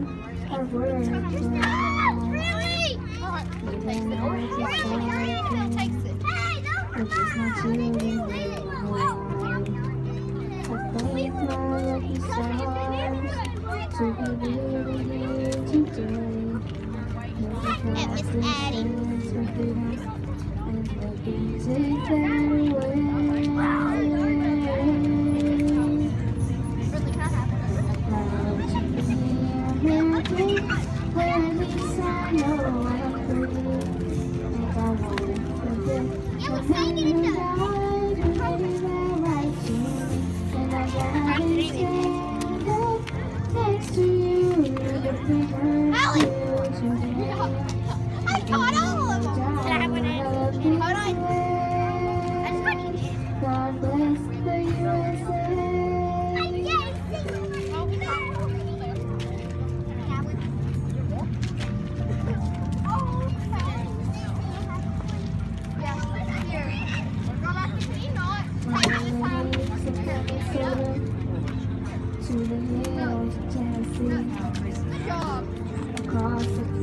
of words. It's just not you anymore. I thank my lucky stars to be living here today. Never Miss Addie. And maybe take that away. Where at least I know I'm free. And I won't forget the pain that I do right to me. And I gotta stand up next to you. The freedom today. I caught all of them. Hold on. God bless the USA. To the hills of Tennessee, across the